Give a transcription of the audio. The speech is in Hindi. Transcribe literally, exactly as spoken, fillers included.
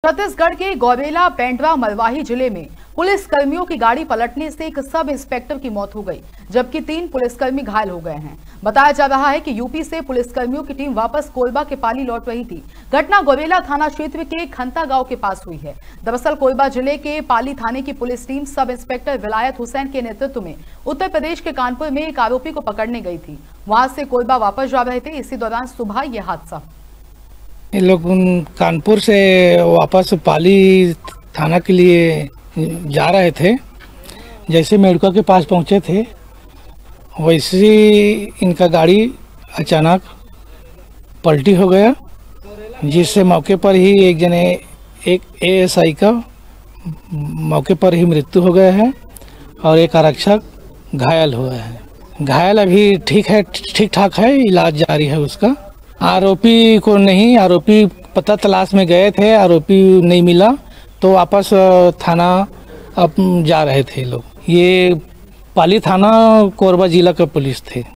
छत्तीसगढ़ के गौरेला पेंड्रा मरवाही जिले में पुलिस कर्मियों की गाड़ी पलटने से एक सब इंस्पेक्टर की मौत हो गई, जबकि तीन पुलिसकर्मी घायल हो गए हैं। बताया जा रहा है कि यूपी से पुलिसकर्मियों की टीम वापस कोरबा के पाली लौट रही थी। घटना गौरेला थाना क्षेत्र के खंता गांव के पास हुई है। दरअसल कोरबा जिले के पाली थाने की पुलिस टीम सब इंस्पेक्टर विलायत हुसैन के नेतृत्व में उत्तर प्रदेश के कानपुर में एक आरोपी को पकड़ने गई थी। वहां से कोरबा वापस जा रहे थे। इसी दौरान सुबह यह हादसा। ये लोग कानपुर से वापस पाली थाना के लिए जा रहे थे। जैसे मेडका के पास पहुंचे थे वैसे ही इनका गाड़ी अचानक पलटी हो गया, जिससे मौके पर ही एक जने एक एएसआई का मौके पर ही मृत्यु हो गया है और एक आरक्षक घायल हुआ है। घायल अभी ठीक है, ठीक ठाक है, इलाज जारी है उसका। आरोपी को नहीं, आरोपी पता तलाश में गए थे, आरोपी नहीं मिला तो वापस थाना अब जा रहे थे लोग। ये पाली थाना कोरबा जिला का पुलिस थे।